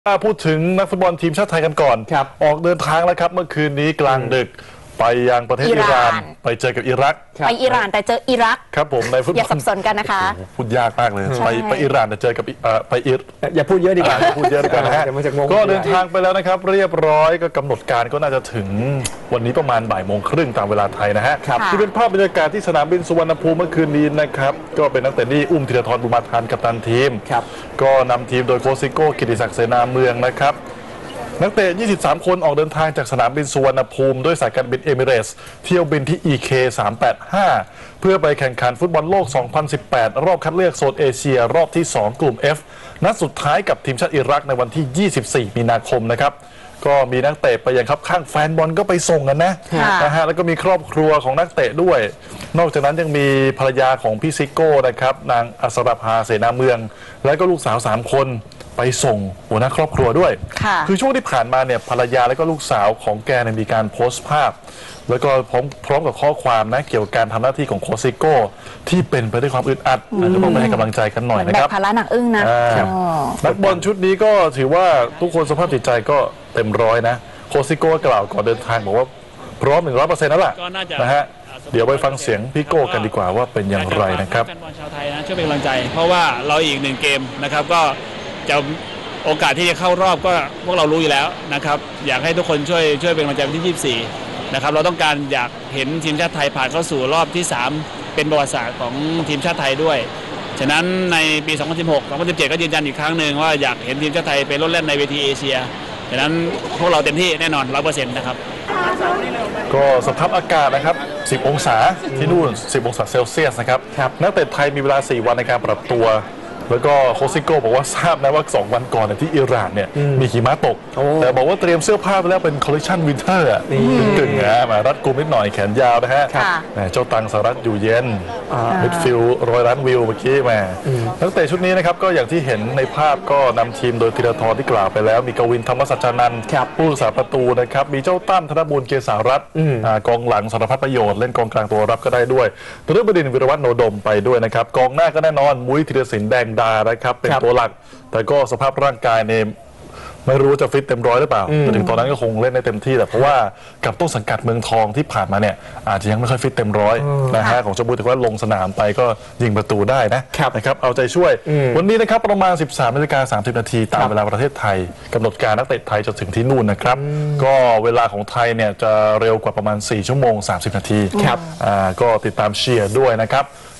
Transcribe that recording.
พูดถึงนักฟุตบอลทีมชาติไทยกันก่อนออกเดินทางแล้วครับเมื่อคืนนี้กลางดึกไปยังประเทศอิหร่านไปเจอกับอิรักไปอิหร่านแต่เจออิรักครับผมในฟุตบอลอย่าสับสนกันนะคะพูดยากมากเลยไปอิหร่านแต่เจอกับไปอย่าพูดเยอะดีกว่าพูดเยอะดีกว่านะฮะก็เดินทางไปแล้วนะครับเรียบร้อยก็กำหนดการก็น่าจะถึงวันนี้ประมาณบ่ายโมงครึ่งตามเวลาไทยนะฮะที่เป็นภาพบรรยากาศที่สนามบินสุวรรณภูมิเมื่อคืนนี้นะครับก็เป็นนักเตะนี่อุ้มธีรทรบุญมาทันกัปตันทีมก็นำทีมโดยโค้ชซิโก้กิติศักดิ์เสนาเมืองนะครับนักเตะ 23 คนออกเดินทางจากสนามบินสุวรรณภูมิด้วยสายการบินเอมิเรตส์เที่ยวบินที่ EK 385เพื่อไปแข่งขันฟุตบอลโลก 2018 รอบคัดเลือกโซนเอเชียรอบที่ 2 กลุ่ม F นัดสุดท้ายกับทีมชาติอิรักในวันที่ 24 มีนาคมนะครับก็มีนักเตะไปยังครับข้างแฟนบอลก็ไปส่งกันนะฮะแล้วก็มีครอบครัวของนักเตะด้วยนอกจากนั้นยังมีภรรยาของพี่ซิโก้นะครับนางอัศรภาเสนาเมืองและก็ลูกสาว3 คนไปส่งหัวหน้าครอบครัวด้วยคือช่วงที่ผ่านมาเนี่ยภรรยาและก็ลูกสาวของแกมีการโพสต์ภาพแล้วก็พร้อมกับข้อความนะเกี่ยวกับการทำหน้าที่ของโค้ชซิโก้ที่เป็นไปด้วยความอึดอัดอาจจะต้องไปให้กำลังใจกันหน่อยนะครับภาระหนักอึ้งนะนักบอลชุดนี้ก็ถือว่าทุกคนสภาพจิตใจก็เต็มร้อยนะโค้ชซิโก้กล่าวก่อนเดินทางบอกว่าพร้อม 100% แล้วล่ะนะฮะเดี๋ยวไปฟังเสียงพี่โก้กันดีกว่าว่าเป็นอย่างไรนะครับแฟนบอลชาวไทยนะช่วยเป็นกำลังใจเพราะว่าเราอีก1 เกมนะครับก็จะโอกาสที่จะเข้ารอบก็พวกเรารู้อยู่แล้วนะครับอยากให้ทุกคนช่วยเป็นกำลังใจวันที่24นะครับเราต้องการอยากเห็นทีมชาติไทยผ่านเข้าสู่รอบที่3เป็นประวัติศาสตร์ของทีมชาติไทยด้วยฉะนั้นในปี 2016 2017 ก็ยืนยันอีกครั้งหนึ่งว่าอยากเห็นทีมชาติไทยไปลดเล่นในเวทีเอเชียฉะนั้นพวกเราเต็มที่แน่นอน 100% นะครับก็สภาพอากาศนะครับ10 องศาที่นู่น10 องศาเซลเซียสนะครับนักเตะไทยมีเวลา4 วันในการปรับตัวแล้วก็โค้ชซิโก้บอกว่าทราบนะว่า2 วันก่อนที่อิหร่านเนี่ยมีหิมะตกแต่บอกว่าเตรียมเสื้อผ้าไปแล้วเป็นคอลเลคชันวินเทอร์กึ่งมารัดกุมนิดหน่อยแขนยาวนะฮะเจ้าตังสหรัฐอยู่เย็นมิดฟิลด์100 ล้านวิวเมื่อกี้มานักเตะชุดนี้นะครับก็อย่างที่เห็นในภาพก็นำทีมโดยธีรทรที่กล่าวไปแล้วมีกวินธรรมสัจจานันท์ผู้รักษาประตูนะครับมีเจ้าตั้มธนบูรณ์เกษารัตน์กองหลังสารพัดประโยชน์เล่นกองกลางตัวรับก็ได้ด้วยนฤบดินทร์วิรวัฒน์โนดมไปด้วยนะครับกองหน้าก็แน่นอนมุ้ยธีรศิลป์แดงดาครับเป็นตัวหลักแต่ก็สภาพร่างกายเนี่ยไม่รู้จะฟิตเต็มร้อยหรือเปล่าแต่ถึงตอนนั้นก็คงเล่นได้เต็มที่แต่เพราะว่ากับต้นสังกัดเมืองทองที่ผ่านมาเนี่ยอาจจะยังไม่ค่อยฟิตเต็มร้อยนะฮะของชมบุรีถือว่าลงสนามไปก็ยิงประตูได้นะครับเอาใจช่วยวันนี้นะครับประมาณ 13:30 นาทีตามเวลาประเทศไทยกำหนดการนักเตะไทยจะถึงที่นู่นนะครับก็เวลาของไทยเนี่ยจะเร็วกว่าประมาณ4 ชั่วโมง 30 นาทีก็ติดตามเชียร์ด้วยนะครับ